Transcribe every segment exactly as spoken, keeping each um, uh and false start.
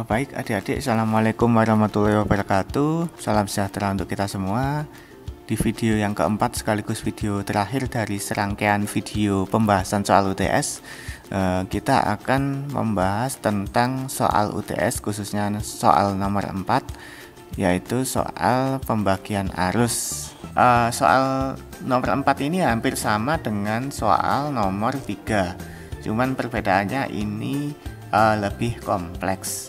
Baik adik-adik, Assalamualaikum warahmatullahi wabarakatuh. Salam sejahtera untuk kita semua. Di video yang keempat sekaligus video terakhir dari serangkaian video pembahasan soal U T S, eh, kita akan membahas tentang soal U T S, khususnya soal nomor empat, yaitu soal pembagian arus. eh, Soal nomor empat ini hampir sama dengan soal nomor tiga, cuman perbedaannya ini eh, lebih kompleks.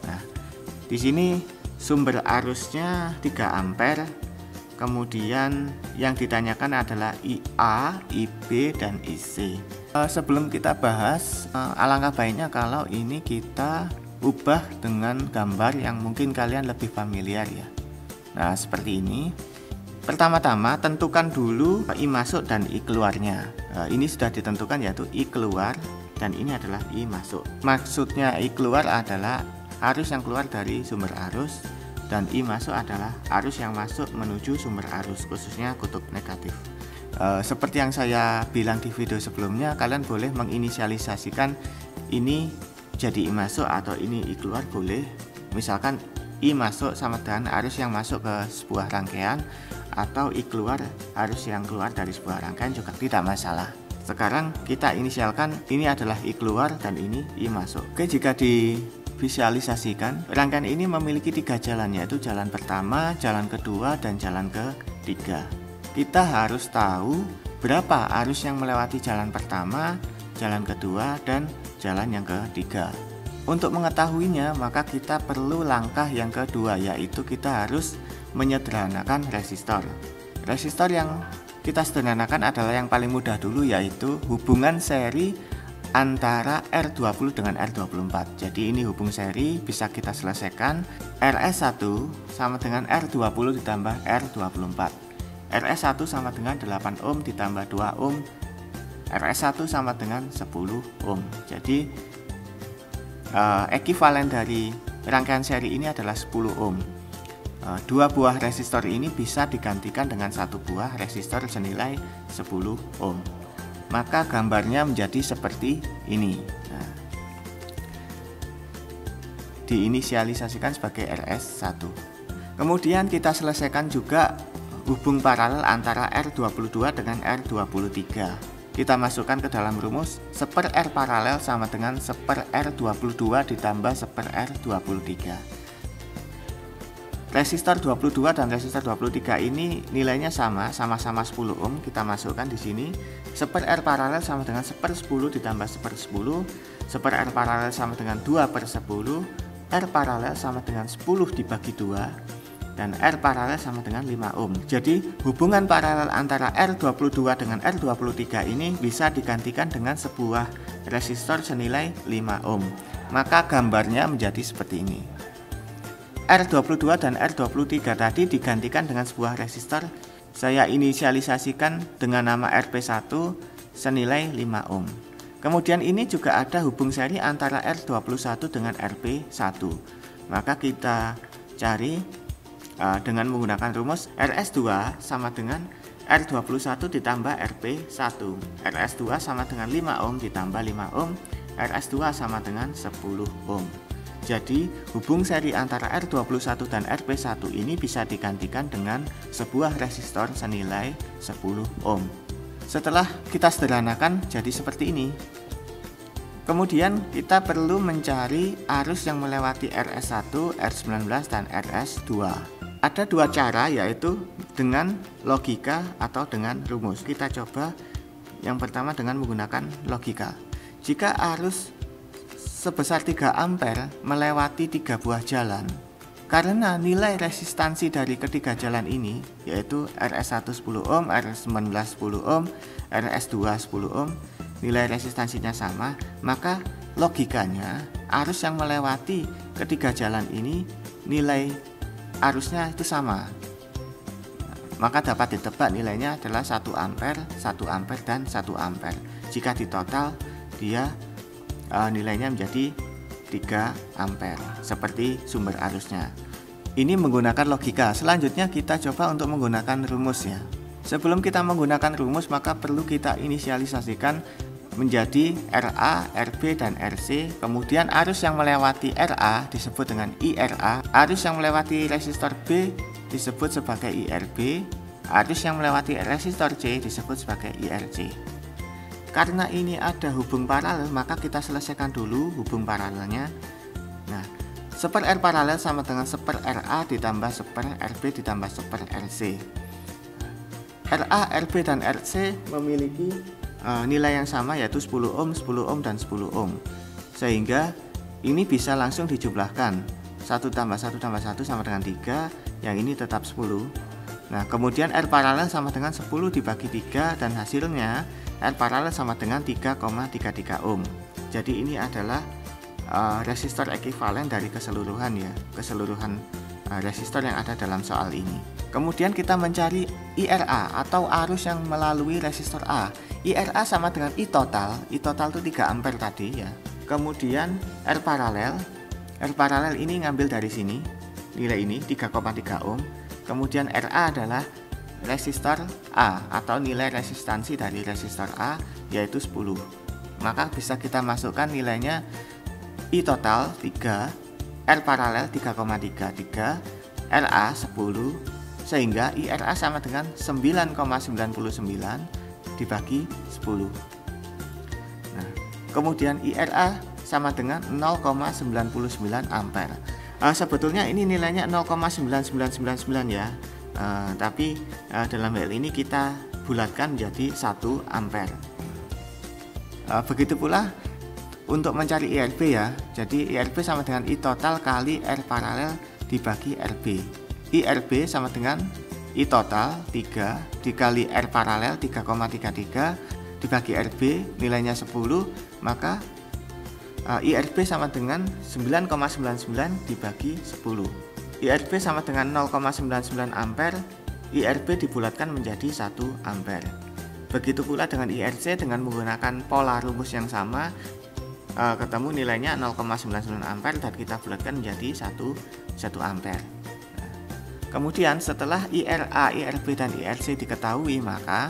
Di sini sumber arusnya tiga ampere. Kemudian yang ditanyakan adalah I A, I B, dan I C. Uh, sebelum kita bahas, uh, alangkah baiknya kalau ini kita ubah dengan gambar yang mungkin kalian lebih familiar ya. Nah, seperti ini. Pertama-tama tentukan dulu I masuk dan I keluarnya. Uh, ini sudah ditentukan, yaitu I keluar dan ini adalah I masuk. Maksudnya I keluar adalah arus yang keluar dari sumber arus, dan I masuk adalah arus yang masuk menuju sumber arus, khususnya kutub negatif. E, seperti yang saya bilang di video sebelumnya, kalian boleh menginisialisasikan ini jadi I masuk atau ini I keluar, boleh. Misalkan I masuk sama dengan arus yang masuk ke sebuah rangkaian, atau I keluar arus yang keluar dari sebuah rangkaian juga tidak masalah. Sekarang kita inisialkan ini adalah I keluar dan ini I masuk. Oke, jika di visualisasikan, rangkaian ini memiliki tiga jalan, yaitu jalan pertama, jalan kedua, dan jalan ketiga. Kita harus tahu berapa arus yang melewati jalan pertama, jalan kedua, dan jalan yang ketiga. Untuk mengetahuinya, maka kita perlu langkah yang kedua, yaitu kita harus menyederhanakan resistor. Resistor yang kita sederhanakan adalah yang paling mudah dulu, yaitu hubungan seri antara R dua puluh dengan R dua puluh empat. Jadi ini hubung seri bisa kita selesaikan. R S satu sama dengan R dua puluh ditambah R dua puluh empat. R S satu sama dengan delapan ohm ditambah dua ohm. R S satu sama dengan sepuluh ohm. Jadi uh, ekivalen dari rangkaian seri ini adalah sepuluh ohm. Uh, dua buah resistor ini bisa digantikan dengan satu buah resistor senilai sepuluh ohm. Maka gambarnya menjadi seperti ini. Nah, diinisialisasikan sebagai R S satu. Kemudian kita selesaikan juga hubung paralel antara R dua puluh dua dengan R dua puluh tiga. Kita masukkan ke dalam rumus, seper R paralel sama dengan seper R dua puluh dua ditambah seper R dua puluh tiga. Resistor dua puluh dua dan resistor dua puluh tiga ini nilainya sama, sama-sama sepuluh ohm. Kita masukkan di sini. Seper R paralel sama dengan seper sepuluh ditambah seper sepuluh. Seper R paralel sama dengan dua per sepuluh. R paralel sama dengan sepuluh dibagi dua. Dan R paralel sama dengan lima ohm. Jadi hubungan paralel antara R dua puluh dua dengan R dua puluh tiga ini bisa digantikan dengan sebuah resistor senilai lima ohm. Maka gambarnya menjadi seperti ini. R dua puluh dua dan R dua puluh tiga tadi digantikan dengan sebuah resistor. Saya inisialisasikan dengan nama R P satu senilai lima ohm. Kemudian ini juga ada hubung seri antara R dua puluh satu dengan R P satu. Maka kita cari uh, dengan menggunakan rumus R S dua sama dengan R dua puluh satu ditambah R P satu. R S dua sama dengan lima ohm ditambah lima ohm. R S dua sama dengan sepuluh ohm. Jadi hubung seri antara R dua puluh satu dan R P satu ini bisa digantikan dengan sebuah resistor senilai sepuluh ohm. Setelah kita sederhanakan jadi seperti ini. Kemudian kita perlu mencari arus yang melewati R S satu, R sembilan belas, dan R S dua. Ada dua cara, yaitu dengan logika atau dengan rumus. Kita coba yang pertama dengan menggunakan logika. Jika arus sebesar tiga ampere melewati tiga buah jalan, karena nilai resistansi dari ketiga jalan ini, yaitu R S satu sepuluh ohm, R S sembilan belas sepuluh ohm, R S dua sepuluh ohm, nilai resistansinya sama, maka logikanya arus yang melewati ketiga jalan ini nilai arusnya itu sama. Maka dapat ditebak nilainya adalah satu ampere, satu ampere, dan satu ampere. Jika ditotal, dia Uh, nilainya menjadi tiga ampere seperti sumber arusnya. Ini menggunakan logika. Selanjutnya kita coba untuk menggunakan rumus ya. Sebelum kita menggunakan rumus, maka perlu kita inisialisasikan menjadi R A, R B, dan R C. Kemudian arus yang melewati R A disebut dengan I R A, arus yang melewati resistor B disebut sebagai I R B, arus yang melewati resistor C disebut sebagai I R C. Karena ini ada hubung paralel, maka kita selesaikan dulu hubung paralelnya. Nah, seper R paralel sama dengan seper R A ditambah seper R B ditambah seper R C. R A, R B, dan R C memiliki uh, nilai yang sama, yaitu sepuluh ohm, sepuluh ohm, dan sepuluh ohm. Sehingga ini bisa langsung dijumlahkan. satu tambah satu tambah satu sama dengan tiga, yang ini tetap sepuluh. Nah, kemudian R paralel sama dengan sepuluh dibagi tiga, dan hasilnya R paralel sama dengan tiga koma tiga tiga ohm. Jadi ini adalah uh, resistor ekivalen dari keseluruhan ya, keseluruhan uh, resistor yang ada dalam soal ini. Kemudian kita mencari I R A atau arus yang melalui resistor A. I R A sama dengan I total. I total itu tiga ampere tadi ya. Kemudian R paralel. R paralel ini ngambil dari sini. Nilai ini tiga koma tiga ohm. Kemudian R A adalah resistor A atau nilai resistansi dari resistor A, yaitu sepuluh. Maka bisa kita masukkan nilainya I total tiga, R paralel tiga koma tiga tiga, R A sepuluh, sehingga I R A sama dengan sembilan koma sembilan sembilan dibagi sepuluh. Nah, kemudian I R A sama dengan nol koma sembilan sembilan ampere. Uh, sebetulnya ini nilainya nol koma sembilan sembilan sembilan sembilan ya. Uh, tapi uh, dalam hal ini kita bulatkan menjadi satu ampere. Uh, begitu pula untuk mencari I R B ya. Jadi I R B sama dengan I total kali R paralel dibagi R B. I R B sama dengan I total tiga dikali R paralel tiga koma tiga tiga dibagi R B, nilainya sepuluh, maka uh, I R B sama dengan sembilan koma sembilan sembilan dibagi sepuluh. I R B sama dengan nol koma sembilan sembilan ampere, I R B dibulatkan menjadi satu ampere. Begitu pula dengan I R C dengan menggunakan pola rumus yang sama, uh, ketemu nilainya nol koma sembilan sembilan ampere dan kita bulatkan menjadi satu ampere. Kemudian setelah I R A, I R B, dan I R C diketahui, maka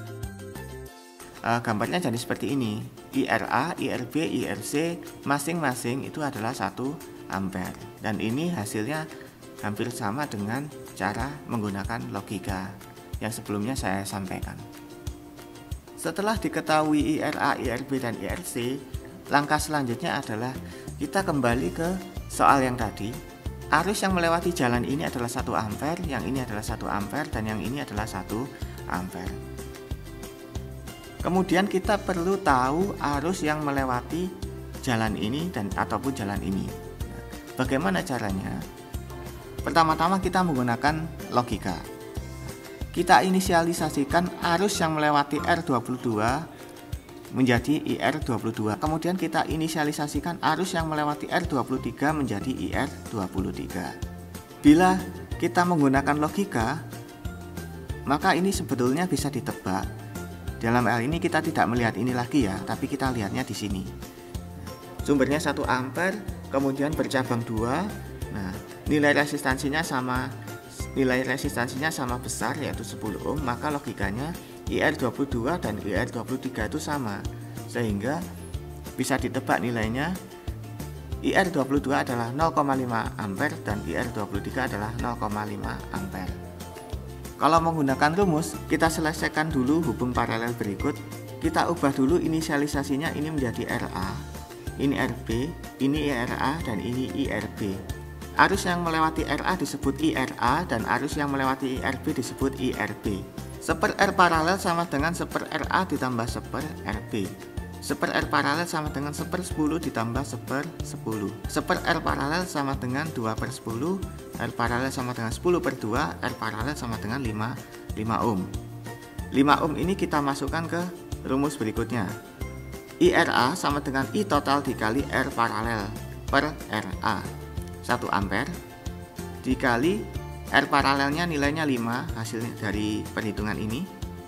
uh, gambarnya jadi seperti ini. I R A, I R B, I R C masing-masing itu adalah satu ampere. Dan ini hasilnya hampir sama dengan cara menggunakan logika yang sebelumnya saya sampaikan. Setelah diketahui I R A, I R B, dan I R C, langkah selanjutnya adalah kita kembali ke soal yang tadi. Arus yang melewati jalan ini adalah satu ampere, yang ini adalah satu ampere, dan yang ini adalah satu ampere. Kemudian kita perlu tahu arus yang melewati jalan ini dan ataupun jalan ini. Bagaimana caranya? Pertama-tama kita menggunakan logika. Kita inisialisasikan arus yang melewati R dua puluh dua menjadi I R dua puluh dua. Kemudian kita inisialisasikan arus yang melewati R dua puluh tiga menjadi I R dua puluh tiga. Bila kita menggunakan logika, maka ini sebetulnya bisa ditebak. Dalam hal ini kita tidak melihat ini lagi ya, tapi kita lihatnya di sini. Sumbernya satu ampere, kemudian bercabang dua. Nah, nilai resistansinya sama nilai resistansinya sama besar, yaitu sepuluh ohm, maka logikanya I R dua puluh dua dan I R dua puluh tiga itu sama, sehingga bisa ditebak nilainya. I R dua puluh dua adalah nol koma lima ampere dan I R dua puluh tiga adalah nol koma lima ampere. Kalau menggunakan rumus, kita selesaikan dulu hubung paralel berikut. Kita ubah dulu inisialisasinya, ini menjadi R A, ini R B, ini I R A, dan ini I R B. Arus yang melewati R A disebut I R A dan arus yang melewati I R B disebut I R B. Seper R paralel sama dengan seper R A ditambah seper R B. Seper R paralel sama dengan seper sepuluh ditambah seper sepuluh. Seper R paralel sama dengan dua per sepuluh. R paralel sama dengan sepuluh per dua. R paralel sama dengan lima, lima ohm. lima ohm ini kita masukkan ke rumus berikutnya. I R A sama dengan I total dikali R paralel per R A. satu ampere dikali R paralelnya nilainya lima, hasilnya dari perhitungan ini,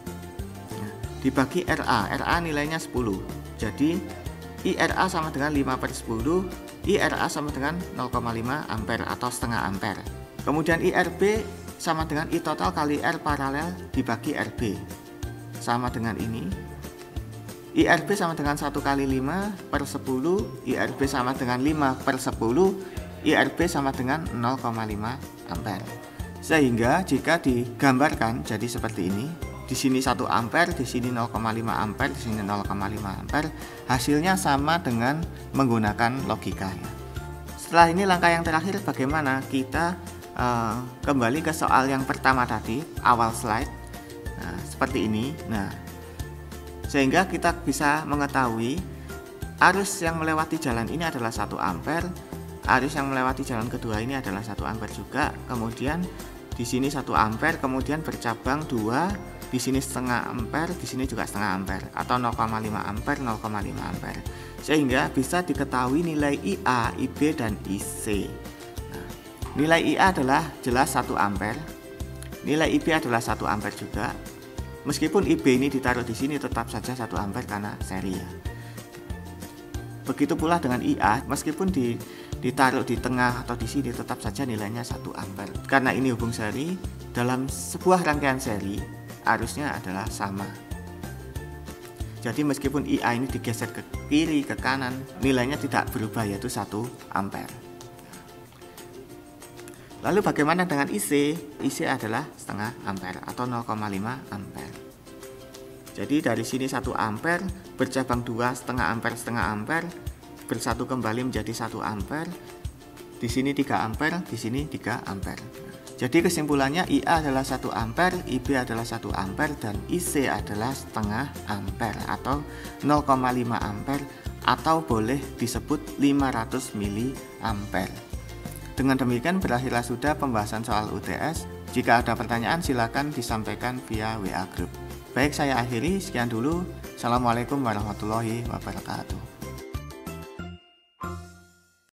nah, dibagi R A. R A nilainya sepuluh. Jadi I R A sama dengan lima per sepuluh, I R A sama dengan nol koma lima ampere atau setengah ampere. Kemudian I R B sama dengan I total kali R paralel dibagi R B, sama dengan ini. I R B sama dengan satu kali lima per sepuluh, I R B sama dengan lima per sepuluh, I R B sama dengan nol koma lima ampere. Sehingga jika digambarkan jadi seperti ini, di sini satu ampere, di sini nol koma lima ampere, di sini nol koma lima ampere, hasilnya sama dengan menggunakan logikanya. Setelah ini langkah yang terakhir, bagaimana kita uh, kembali ke soal yang pertama tadi, awal slide. Nah, seperti ini. Nah, sehingga kita bisa mengetahui arus yang melewati jalan ini adalah satu ampere, arus yang melewati jalan kedua ini adalah satu ampere juga. Kemudian di sini satu ampere, kemudian bercabang dua, di sini setengah ampere, di sini juga setengah ampere, atau nol koma lima ampere, nol koma lima ampere. Sehingga bisa diketahui nilai I A, I B, dan I C. Nah, nilai I A adalah jelas satu ampere, nilai I B adalah satu ampere juga. Meskipun I B ini ditaruh di sini tetap saja satu ampere karena seri ya. Begitu pula dengan I A, meskipun di, ditaruh di tengah atau di sini tetap saja nilainya satu ampere. Karena ini hubung seri, dalam sebuah rangkaian seri arusnya adalah sama. Jadi meskipun I A ini digeser ke kiri, ke kanan, nilainya tidak berubah, yaitu satu ampere. Lalu bagaimana dengan I C? I C adalah setengah ampere atau nol koma lima ampere. Jadi dari sini satu ampere, bercabang dua, setengah ampere, setengah ampere, bersatu kembali menjadi satu ampere. Di sini tiga ampere, di sini tiga ampere. Jadi kesimpulannya I A adalah satu ampere, I B adalah satu ampere, dan I C adalah setengah ampere atau nol koma lima ampere, atau boleh disebut lima ratus miliampere. Dengan demikian berakhirlah sudah pembahasan soal U T S. Jika ada pertanyaan silakan disampaikan via W A Group. Baik, saya akhiri, sekian dulu. Assalamualaikum warahmatullahi wabarakatuh.